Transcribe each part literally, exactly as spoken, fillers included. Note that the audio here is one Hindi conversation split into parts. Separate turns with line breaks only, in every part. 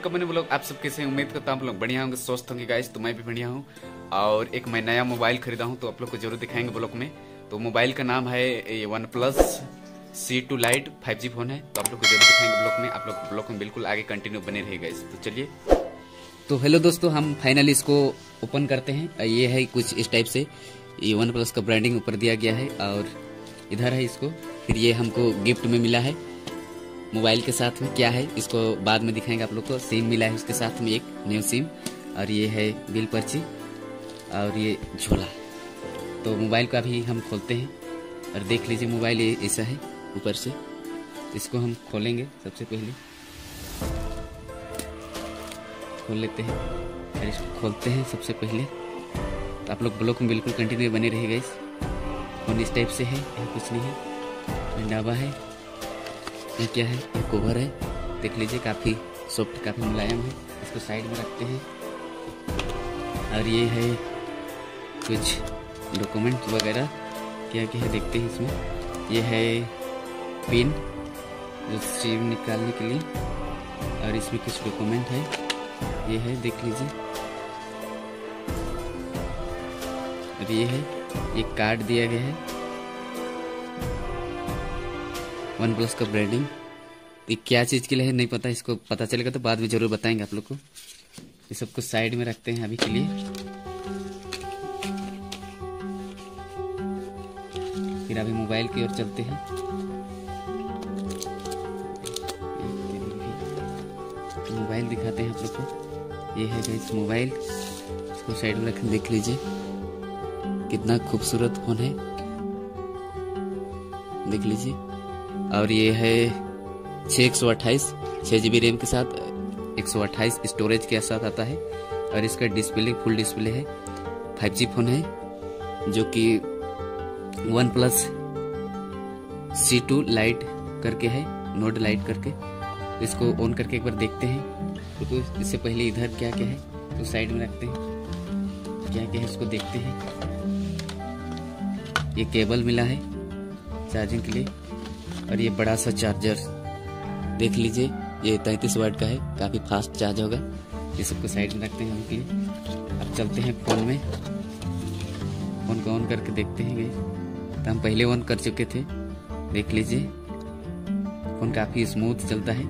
वेलकम मैंने ब्लॉग। आप सब कैसे हैं? उम्मीद करता हूँ आप लोग बढ़िया होंगे, स्वस्थ होंगे गाइस। तो मैं भी बढ़िया हूँ और एक मैं नया मोबाइल खरीदा हूँ तो आप लोग को जरूर दिखाएंगे ब्लॉग में। तो मोबाइल का नाम है ये OnePlus C two lite five G phone है, तो आप लोग को जरूर दिखाएंगे ब्लॉग में। आप लोग ब्लॉग में बिल्कुल आगे कंटिन्यू बने रहे गाइस। तो चलिए, तो हेलो दोस्तों, हम फाइनली इसको ओपन करते हैं। ये है कुछ इस टाइप से, ये वन प्लस का ब्रांडिंग ऊपर दिया गया है और इधर है इसको। फिर ये हमको गिफ्ट में मिला है मोबाइल के साथ में। क्या है इसको बाद में दिखाएंगे आप लोग को। सिम मिला है उसके साथ में, एक न्यू सिम, और ये है बिल पर्ची और ये झोला। तो मोबाइल को अभी हम खोलते हैं और देख लीजिए मोबाइल ये ऐसा है ऊपर से। इसको हम खोलेंगे, सबसे पहले खोल लेते हैं और इसको खोलते हैं सबसे पहले। तो आप लोग ब्लॉग में बिल्कुल कंटिन्यू बने रहेगा। इस फोन इस टाइप से है, यहाँ कुछ नहीं है, डाबा है। ये क्या है? ये कवर है, देख लीजिए काफ़ी सॉफ्ट, काफ़ी मुलायम है। इसको साइड में रखते हैं और ये है कुछ डॉक्यूमेंट वगैरह क्या क्या है देखते हैं इसमें। ये है पिन जो सिम निकालने के लिए, और इसमें कुछ डॉक्यूमेंट है, ये है देख लीजिए। और ये है, ये कार्ड दिया गया है वन प्लस का ब्रांडिंग। ये क्या चीज़ के लिए है नहीं पता, इसको पता चलेगा तो बाद में जरूर बताएंगे आप लोग को। ये सब कुछ साइड में रखते हैं अभी के लिए। फिर अभी मोबाइल की ओर चलते हैं। मोबाइल दिखाते हैं आप लोग को। ये है गाइस मोबाइल, इसको साइड में रखें, देख लीजिए कितना खूबसूरत फोन है, देख लीजिए। और ये है छः एक सौ अट्ठाईस छः जी बी रैम के साथ एक सौ अट्ठाईस स्टोरेज के साथ आता है। और इसका डिस्प्ले फुल डिस्प्ले है, फाइव जी फोन है जो कि OnePlus C two lite करके है, नोड लाइट करके। इसको ऑन करके एक बार देखते हैं। तो इससे पहले इधर क्या क्या है तो साइड में रखते हैं, क्या क्या है इसको देखते हैं। ये केबल मिला है चार्जिंग के लिए, और ये बड़ा सा चार्जर देख लीजिए, ये तैंतीस वाट का है, काफ़ी फास्ट चार्ज होगा। ये सबको साइड में रखते हैं हम के लिए। अब चलते हैं फ़ोन में, फ़ोन को ऑन करके देखते हैं गए। तो हम पहले ऑन कर चुके थे, देख लीजिए फ़ोन काफ़ी स्मूथ चलता है,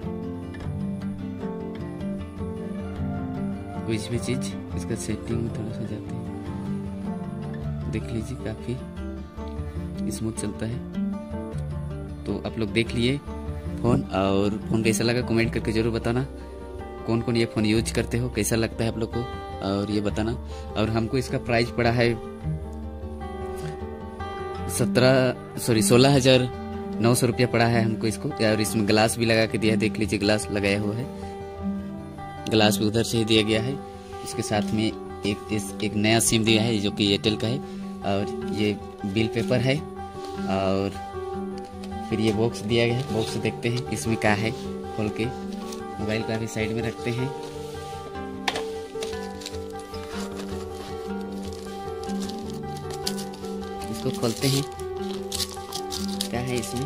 कोई भी चीज़। इसका सेटिंग में थोड़ा सा जाते हैं, देख लीजिए काफ़ी स्मूथ चलता है। तो आप लोग देख लिए फ़ोन, और फ़ोन कैसा लगा कमेंट करके ज़रूर बताना। कौन कौन ये फ़ोन यूज करते हो, कैसा लगता है आप लोग को, और ये बताना। और हमको इसका प्राइस पड़ा है सत्रह सॉरी सोलह हज़ार नौ सौ रुपया पड़ा है हमको इसको। और इसमें ग्लास भी लगा के दिया है, देख लीजिए ग्लास लगाया हुआ है, ग्लास भी उधर से ही दिया गया है। इसके साथ में एक इस, एक नया सिम दिया है जो कि एयरटेल का है, और ये बिल पेपर है। और फिर ये बॉक्स दिया गया है, बॉक्स देखते हैं इसमें क्या है। खोल के मोबाइल को अभी साइड में रखते हैं। इसको खोलते हैं, क्या है इसमें।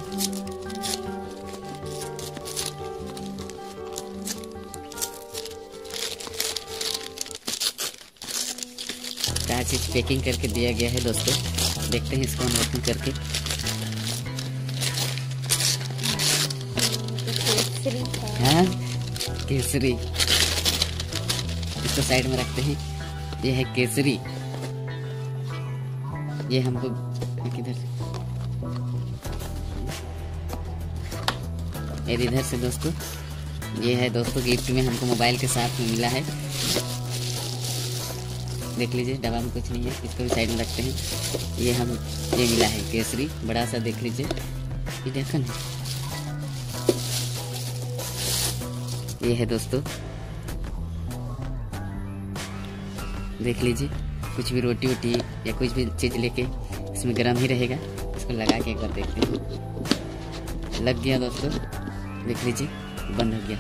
क्या चीज पैकिंग करके दिया गया है दोस्तों, देखते हैं इसको अनबॉक्सिंग करके। हाँ, केसरी, इसको साइड में रखते हैं। ये है केसरी, ये हमको किधर से, ये इधर से दोस्तों। ये है दोस्तों गिफ्ट में हमको मोबाइल के साथ में मिला है, देख लीजिए डब्बा में कुछ नहीं है। इसको भी साइड में रखते हैं। ये हम ये मिला है केसरी, बड़ा सा, देख लीजिए ये देखो ना। ये है दोस्तों, देख लीजिए कुछ भी रोटी वोटी या कुछ भी चीज़ लेके इसमें गर्म ही रहेगा। इसको लगा के एक बार देखते हैं। लग गया दोस्तों, देख लीजिए बंद हो गया,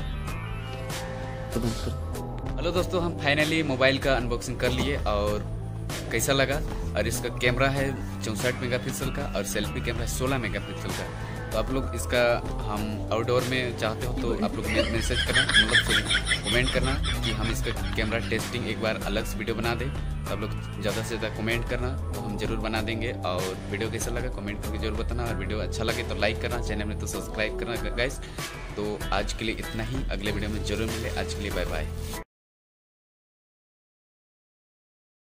तो बंद करो। हेलो दोस्तों, हम फाइनली मोबाइल का अनबॉक्सिंग कर लिए और कैसा लगा। और इसका कैमरा है चौंसठ मेगापिक्सल का और सेल्फी कैमरा है सोलह मेगापिक्सल का। तो आप लोग इसका हम आउटडोर में चाहते हो तो आप लोग मैसेज करना, मतलब कमेंट करना कि हम इसका कैमरा टेस्टिंग एक बार अलग से वीडियो बना दें। तो आप लोग ज़्यादा से ज़्यादा कमेंट करना, तो हम जरूर बना देंगे। और वीडियो कैसा लगा कमेंट करके जरूर बताना, और वीडियो अच्छा लगे तो लाइक करना, चैनल में तो सब्सक्राइब करना गाइस। तो आज के लिए इतना ही, अगले वीडियो में जरूर मिले। आज के लिए बाय बाय।